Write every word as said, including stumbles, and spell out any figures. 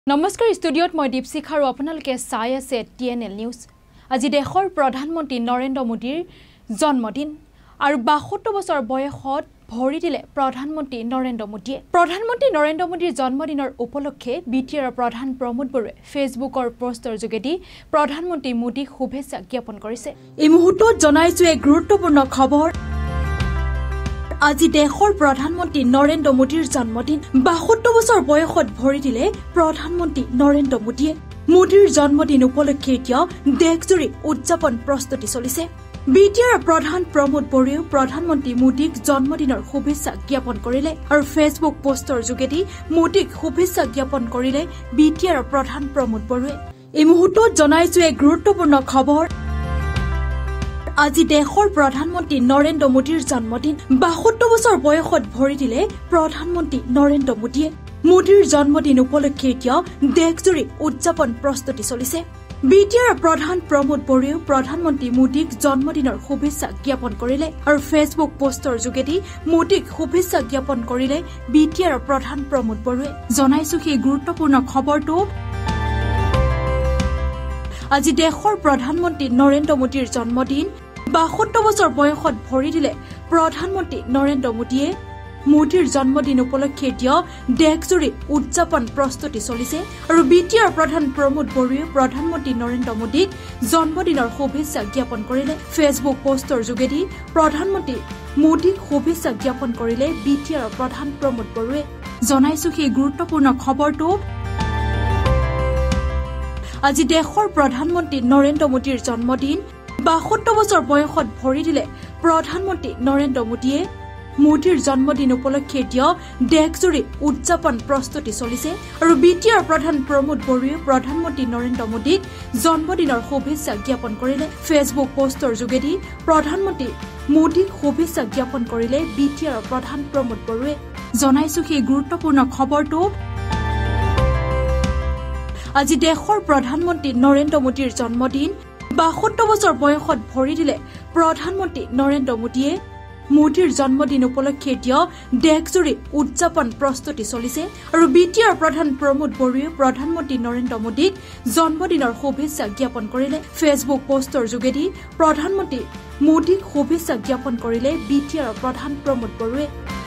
নমস্কাৰ ষ্টুডিঅ'ত মই দীপশিখা আৰু আপোনালোকে চাই আছে টিএনএল নিউজ। আজি দেশৰ প্ৰধানমন্ত্ৰী নৰেন্দ্ৰ মোদীৰ জন্মদিন আৰু বাসত্তৰ বছৰ বয়সত ভৰি দিলে প্ৰধানমন্ত্ৰী নৰেন্দ্ৰ মোদীয়ে। প্ৰধানমন্ত্ৰী নৰেন্দ্ৰ মোদীৰ জন্মদিনৰ উপলক্ষে বিটিআৰৰ প্ৰধান প্ৰমোদ বৰুৱে ফেচবুকৰ পোষ্টৰ যোগেদি প্ৰধানমন্ত্ৰী মোদীক শুভেচ্ছা জ্ঞাপন কৰিছে। এই মুহূৰ্তত জনাইছো এক গুৰুত্বপূৰ্ণ খবৰ। আজি দেশৰ প্ৰধানমন্ত্ৰী নৰেন্দ্ৰ মোদীৰ জন্মদিন। বাসত্তৰ বছৰ বয়সত ভৰি দিলে প্ৰধানমন্ত্ৰী নৰেন্দ্ৰ মোদীয়ে। মোদীৰ জন্মদিন উপলক্ষে এতিয়া দেশজুৰি উদযাপন প্ৰস্তুতি চলিছে। বিটিআৰৰ প্ৰধান প্ৰমোদ বৰুৱেও প্ৰধানমন্ত্ৰী মোদীক জন্মদিনৰ শুভেচ্ছা জ্ঞাপন কৰিলে আৰু ফেচবুক পোষ্টৰ যোগেদি মোদীক শুভেচ্ছা জ্ঞাপন কৰিলে বিটিআৰৰ প্ৰধান প্ৰমোদ বৰুৱে। এই মুহূৰ্তত জনাইছো এক গুৰুত্বপূৰ্ণ খবৰ। আজি দেশৰ প্ৰধানমন্ত্ৰী নৰেন্দ্ৰ মোদীৰ জন্মদিন। বাসত্তৰ বছৰ বয়সত ভৰি দিলে প্ৰধানমন্ত্ৰী নৰেন্দ্ৰ মোদীয়ে। মোদীৰ জন্মদিন উপলক্ষে এতিয়া দেশজুৰি উদযাপন প্ৰস্তুতি চলিছে। বিটিআৰৰ প্ৰধান প্ৰমোদ বৰুৱেও প্ৰধানমন্ত্ৰী মোদীক জন্মদিনৰ শুভেচ্ছা জ্ঞাপন কৰিলে আৰু ফেচবুক পোষ্টৰ যোগেদি মোদীক শুভেচ্ছা জ্ঞাপন কৰিলে বিটিআৰৰ প্ৰধান প্ৰমোদ বৰুৱে। জনাইছো সেই গুৰুত্বপূৰ্ণ খবৰটো। আজি দেশৰ প্ৰধানমন্ত্ৰী নৰেন্দ্ৰ মোদীৰ জন্মদিন। বাসত্তৰ বছৰ বয়সত ভৰি দিলে প্ৰধানমন্ত্ৰী নৰেন্দ্ৰ মোদীয়ে। মোদীৰ জন্মদিন উপলক্ষে এতিয়া দেশজুৰি উদযাপন প্ৰস্তুতি চলিছে আৰু বিটিআৰৰ প্ৰধান প্ৰমোদ বৰুৱে প্ৰধানমন্ত্ৰী নৰেন্দ্ৰ মোদীক জন্মদিনৰ শুভেচ্ছা জ্ঞাপন কৰিলে। ফেচবুক পোষ্টৰ যোগেদি প্ৰধানমন্ত্ৰী মোদীক শুভেচ্ছা জ্ঞাপন কৰিলে বিটিআৰৰ প্ৰধান প্ৰমোদ বৰুৱে। জনাইছো সেই গুৰুত্বপূৰ্ণ খবৰটো। আজি দেশৰ প্ৰধানমন্ত্ৰী নৰেন্দ্ৰ মোদীৰ জন্মদিন। বাসত্তৰ বছৰ বয়সত ভৰি দিলে প্ৰধানমন্ত্ৰী নৰেন্দ্ৰ মোদীয়ে। মোদীৰ জন্মদিন উপলক্ষে এতিয়া দেশজুৰি উদযাপন প্ৰস্তুতি চলিছে আৰু বিটিআৰৰ প্ৰধান প্ৰমোদ বৰুৱে প্ৰধানমন্ত্ৰী নৰেন্দ্ৰ মোদীক জন্মদিনৰ শুভেচ্ছা জ্ঞাপন কৰিলে। ফেচবুক পোষ্টৰ যোগেদি প্ৰধানমন্ত্ৰী মোদীক শুভেচ্ছা জ্ঞাপন কৰিলে বিটিআৰৰ প্ৰধান প্ৰমোদ বৰুৱে। জনাইছো সেই গুৰুত্বপূৰ্ণ খবৰটো। আজি দেশৰ প্ৰধানমন্ত্ৰী নৰেন্দ্ৰ মোদীৰ জন্মদিন। বাসত্তৰ বছৰ বয়সত ভৰি দিলে প্ৰধানমন্ত্ৰী নৰেন্দ্ৰ মোদীয়ে। মোদীৰ জন্মদিন উপলক্ষে এতিয়া দেশজুৰি উদযাপন প্ৰস্তুতি চলিছে আৰু বিটিআৰৰ প্ৰধান প্ৰমোদ বৰুৱে প্ৰধানমন্ত্ৰী নৰেন্দ্ৰ মোদীক জন্মদিনৰ শুভেচ্ছা জ্ঞাপন কৰিলে। ফেচবুক পোষ্টৰ যোগেদি প্ৰধানমন্ত্ৰী মোদীক শুভেচ্ছা জ্ঞাপন কৰিলে বিটিআৰৰ প্ৰধান প্ৰমোদ বৰুৱে।